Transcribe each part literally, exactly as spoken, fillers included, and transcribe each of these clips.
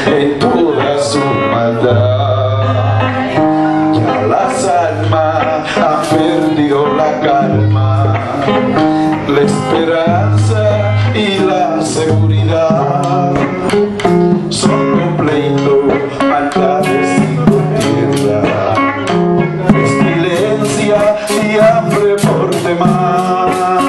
en toda su maldad. Ya las almas han perdido la calma, la esperanza y la seguridad. Son pleito, maldades y contienda, pestilencia y hambre por demás.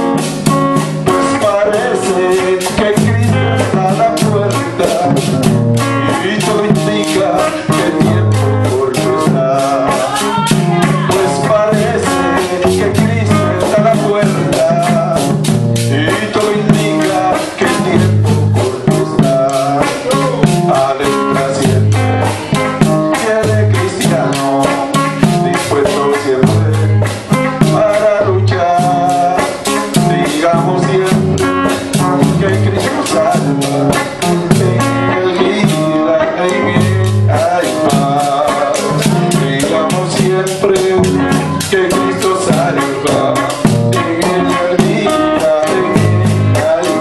Pues parece que Cristo está a la puerta y todo indica que el tiempo corto está. Pues parece que Cristo está a la puerta y todo indica que el tiempo corto está. Adentra siempre, quiere cristiano, dispuesto siempre para luchar. Digamos siempre que Cristo salva, en él vida, en él hay paz. Digamos siempre que Cristo salva, en él vida, en él hay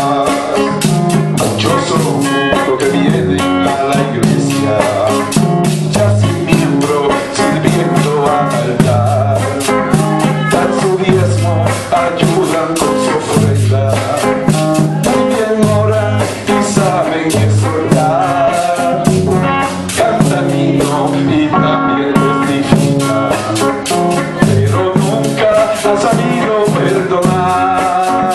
paz. Dichoso lo que viene a la iglesia, ya sin miembro, sirviendo al altar. Dan su diezmo, ayudan con su ofrenda, también oran y saben exhortar. Cantan himno y también testifican, pero nunca han sabido perdonar.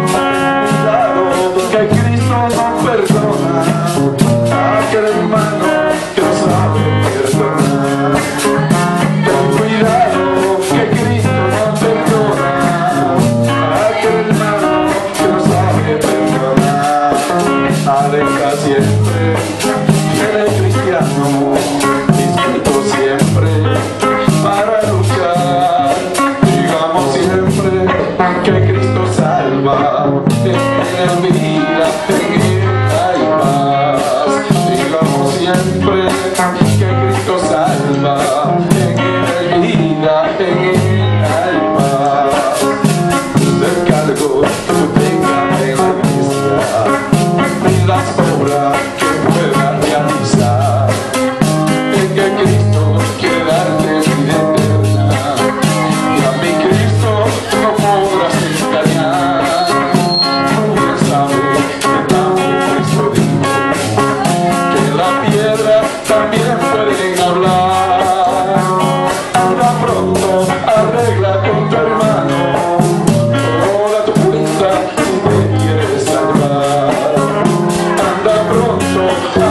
Cuidado que Cristo no perdona a aquel hermano que no sabe perdonar. Ten cuidado que Cristo no perdona a aquel hermano que no sabe perdonar. Aleja siempre, eres cristiano, dispuesto siempre para luchar. Digamos siempre que Cristo salva, en él vida, en él hay paz. Digamos siempre que Cristo salva, en él vida, en él hay paz. El cargo que tú tengas en la iglesia y las obras que puedas realizar, es que Cristo quiere darte vida eterna, y a mi Cristo no podrás engañar. Bien sabe que también Cristo dijo que la piedra también pueden hablar. Anda pronto, arregla con tu hermano toda tu cuenta si te quieres salvar. Anda pronto,